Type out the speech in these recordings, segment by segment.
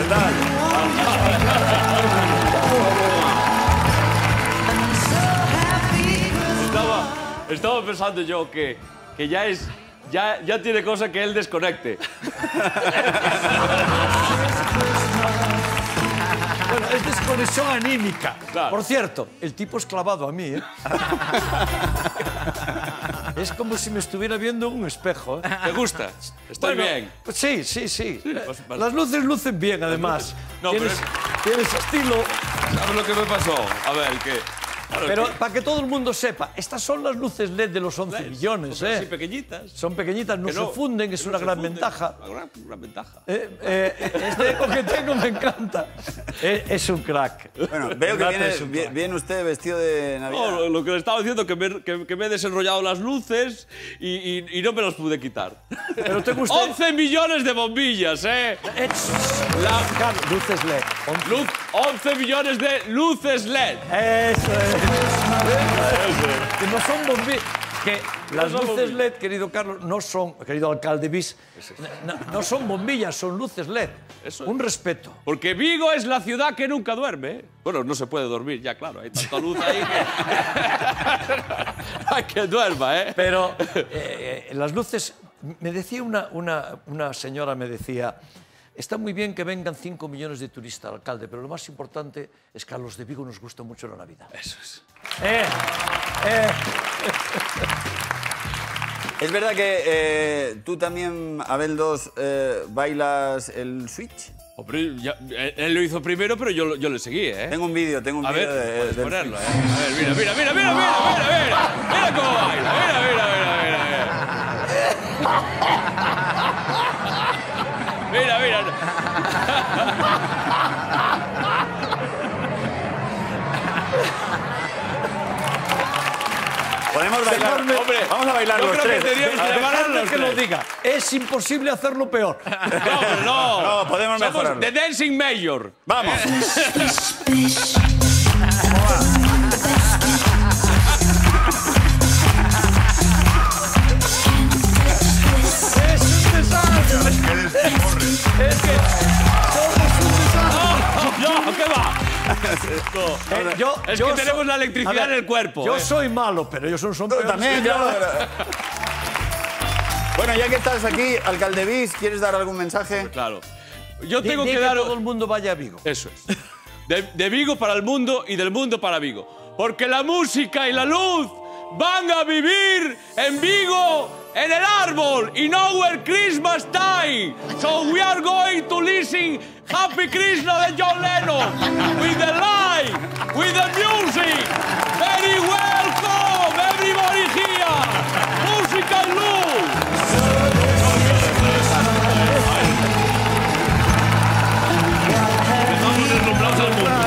tal? Estaba pensando yo que ya es... Ya tiene cosa que él desconecte. Bueno, es desconexión anímica. Claro. Por cierto, el tipo es clavado a mí, ¿eh? Es como si me estuviera viendo en un espejo, ¿eh? ¿Te gusta? Estoy bien. Sí, sí, sí. Vale. Las luces lucen bien, además. No, Tienes estilo. ¿Sabes lo que me pasó? A ver, que... Pero para que todo el mundo sepa, estas son las luces LED de los 11 millones, ¿eh? Así pequeñitas. Son pequeñitas, no se funden, es una gran ventaja. Una gran ventaja. Este eco que tengo me encanta. Es un crack. Bueno, veo que viene usted vestido de Navidad. No, lo que le estaba diciendo, que me he desenrollado las luces y no me las pude quitar. ¿Pero te gusta? 11 millones de bombillas, ¿eh? Luces LED. 11 millones de luces LED. Eso es. Que no son bombillas. Que las luces LED, querido Carlos, no son, querido alcalde Bis, no son bombillas, son luces LED. Eso es. Un respeto. Porque Vigo es la ciudad que nunca duerme, ¿eh? Bueno, no se puede dormir, ya claro, hay tanta luz ahí que... hay que duerma, ¿eh? Pero las luces... Me decía una señora, me decía... Está muy bien que vengan 5 millones de turistas, alcalde, pero lo más importante es que a los de Vigo nos gusta mucho la Navidad. Eso es. ¿Es verdad que tú también, Abel 2, bailas el switch? Hombre, él lo hizo primero, pero yo le seguí, ¿eh? Tengo un vídeo A ver, puedes del ponerlo, ¿eh? switch. A ver, mira cómo baila, mira. Podemos bailar, hombre, vamos a bailar los tres. Dejadme que lo diga. Es imposible hacerlo peor. No, No, podemos somos mejorarlo. The Dancing Mayor. Vamos. Es que somos un desastre. No, ¿qué va? Es que tenemos la electricidad en el cuerpo. Yo soy malo, pero ellos son peores. También, que yo. claro. Bueno, ya que estás aquí, alcalde Bis, ¿quieres dar algún mensaje? Claro. Yo tengo Di que dar... todo el mundo vaya a Vigo. Eso es. De Vigo para el mundo y del mundo para Vigo. Porque la música y la luz van a vivir en Vigo, en el árbol, y nowhere Christmas time. So we are going to listen Happy Christmas de John Lennon with the light, with the music. Very welcome, everybody here. Música y luz. Estamos deslumbrados al mundo.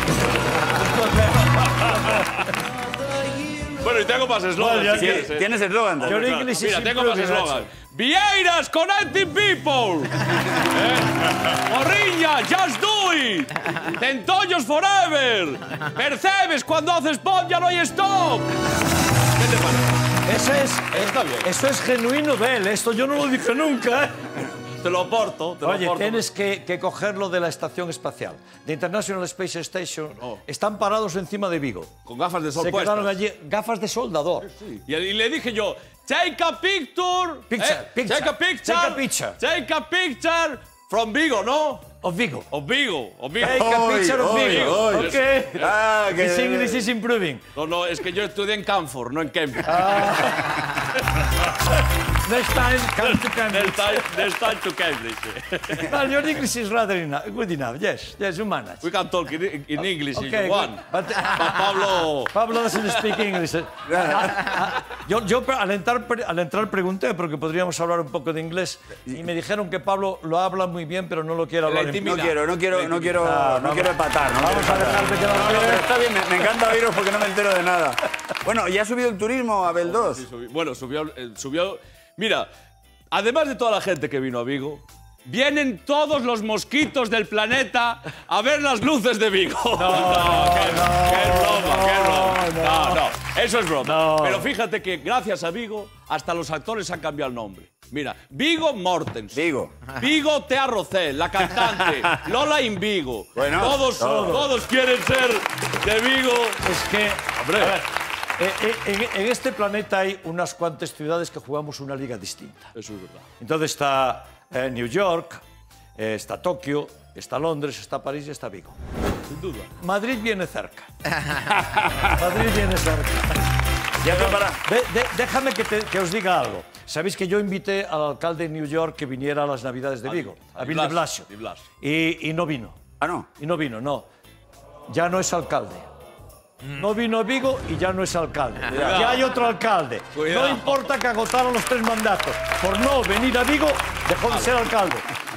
Bueno, y tengo más eslogans, si quieres, ¿eh? ¿Tienes eslogan? Yo en inglés Mira, tengo más eslogans. Vieiras Connecting People. Morriña, Just Do It. Centollos Forever. Percebes cuando haces pop ya no hay stop. ¿Qué te parece? Está bien. Eso es genuino de él. Esto yo no lo dije nunca, ¿eh? Te lo aporto, te lo Oye, aporto. tienes que cogerlo de la estación espacial. The International Space Station. Están parados encima de Vigo. Con gafas de sol Se puestas. quedaron allí, gafas de soldador. Y le dije yo, take a picture. Picture. Take a picture. Take a picture. Take a picture from Vigo, ¿no? Of Vigo. Of Vigo. Take a picture of Vigo. Hoy. Ok. Ah, que... His English is improving. No, es que yo estudié en Camford, no en Cambridge. Next time, come to Cambridge. Next time to Cambridge. Well, your English is rather good enough. Yes, you manage. We can talk in English if Okay, you want. good. But Pablo... Pablo doesn't speak English. Yo al entrar pregunté, porque podríamos hablar un poco de inglés, y me dijeron que Pablo lo habla muy bien, pero no lo quiere hablar en No quiero empatar. Vamos a dejarte quedar Pero bien. está bien, me encanta oíros porque no me entero de nada. Bueno, ¿ya ha subido el turismo, Abel 2? Bueno, subió... Mira, además de toda la gente que vino a Vigo, vienen todos los mosquitos del planeta a ver las luces de Vigo. Qué broma. No, eso es broma. Pero fíjate que gracias a Vigo hasta los actores han cambiado el nombre. Mira, Viggo Mortensen. Vigo. Vigo Tea Rocel, la cantante. Lola in Vigo. Bueno, todos quieren ser de Vigo. Es que, Hombre. a ver, en este planeta hay unas cuantas ciudades que jugamos una liga distinta. Eso es verdad. Entonces está New York, está Tokio, está Londres, está París y está Vigo. Sin duda. Madrid viene cerca. Madrid viene cerca. Ya para... Déjame que os diga algo. Sabéis que yo invité al alcalde de New York que viniera a las Navidades de Vigo, a Bill de Blasio. Y no vino. Ah, no. Y no vino, no. Ya no es alcalde. No vino a Vigo y ya no es alcalde. Cuidado. Ya hay otro alcalde. Cuidado. No importa que agotaron los 3 mandatos. Por no venir a Vigo, dejó de ser alcalde.